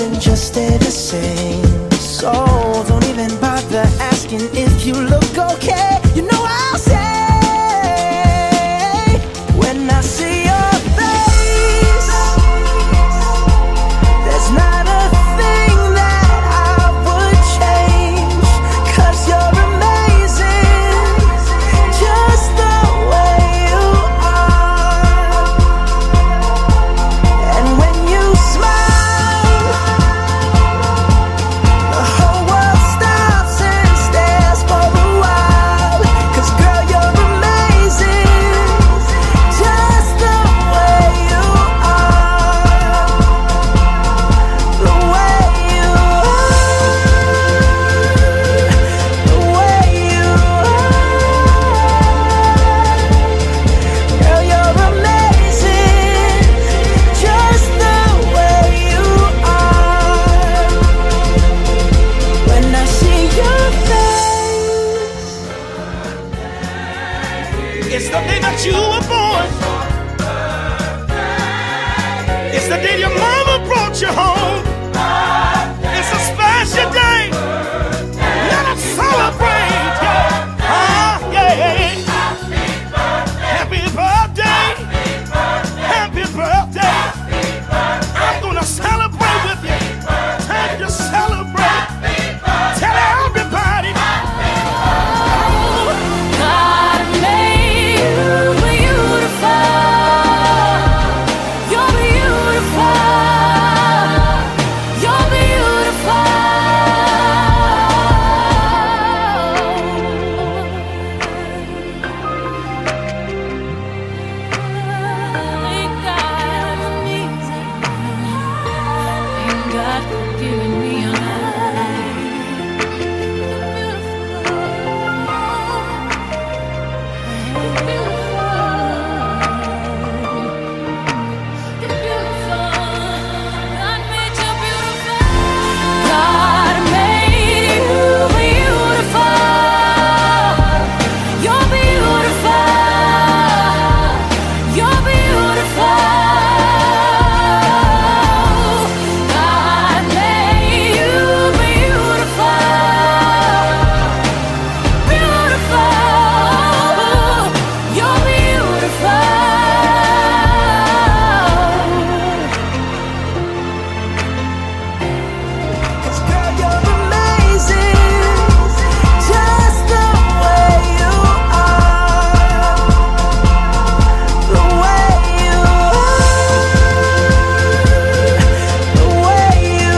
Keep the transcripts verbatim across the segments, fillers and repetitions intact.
then just stay the same. So don't even bother asking if you look okay. You know I'll say when I see your face, there's not a thing that I would change, 'cause you're amazing, just the way you are. And when you smile, the whole world stops and stares for a while. 'Cause girl, you're amazing, just the way you are. The way you are, the way you are. Girl, you're amazing, just the way you are. When I see your face, It's the day that you were born. It's the day your mama brought you home. It's a special day. Let us celebrate. Yeah. Ah, yeah. Happy birthday. Happy birthday. I'm gonna celebrate with you. Time to celebrate. Tell everybody. God made you beautiful. You're beautiful. You're beautiful. Thank God for me. Thank God for giving me a life. God made you beautiful. You're beautiful. You're beautiful. God made you beautiful. Beautiful. You're beautiful. 'cause girl, you're amazing, just the way you are. The way you are, the way you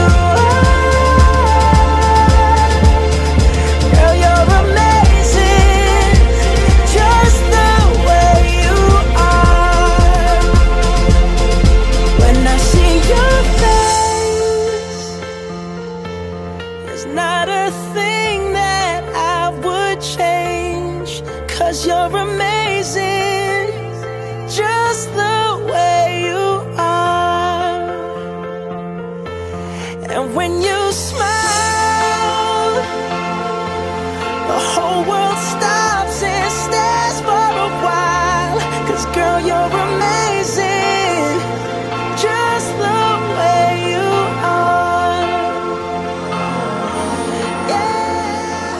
are. Girl, you're amazing, just the way you are. When I see your face, there's not a thing that I would change, 'cause you're amazing, just the way you are. And when you smile, the whole world stops and stares for a while. 'Cause girl, you're amazing, just the way you are. Yeah.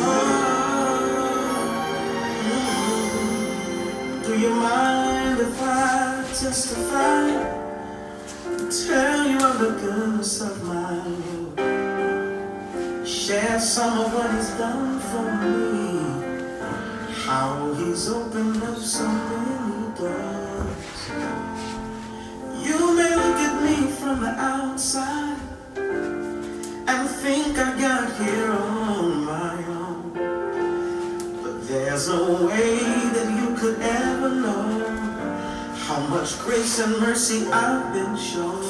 Do you mind if I testify? Tell you of the goodness of my Lord. Share some of what He's done for me. How He's opened up so many doors. You may look at me from the outside and think I got here on my own. But there's no way that you could ever know how much grace and mercy I've been shown.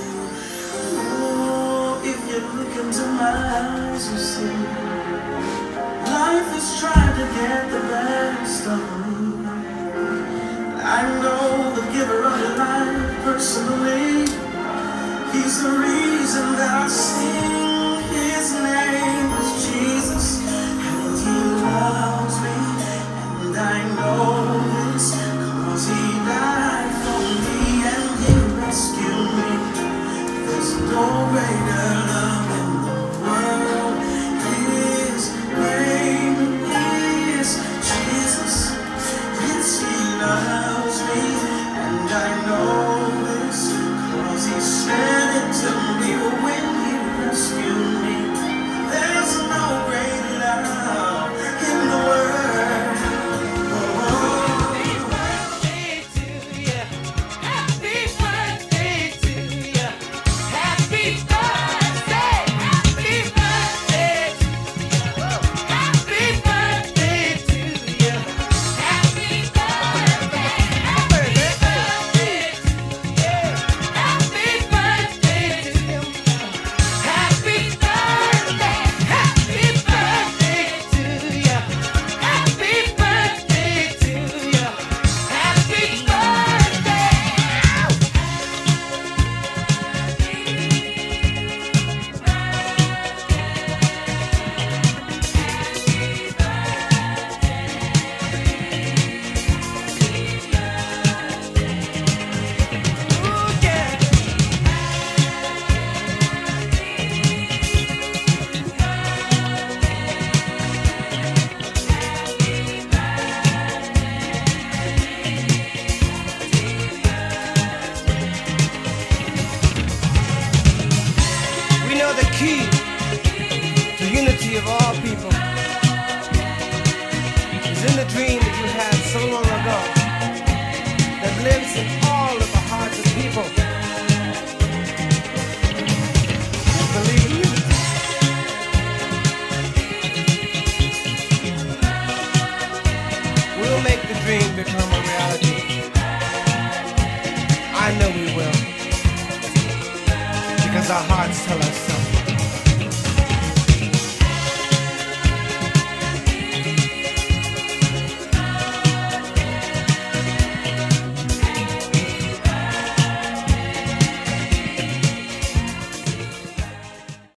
Oh, if you look into my eyes, you see life has tried to get the best of me. I know the giver of life personally. He's the reason that I sing. His name is Jesus, and He loves me, and I know this, 'cause He died for me and He rescued me. There's no way is in the dream that you had so long ago that lives in all of the hearts of people. Believe in you. We'll make the dream become a reality. I know we will. Because our hearts tell us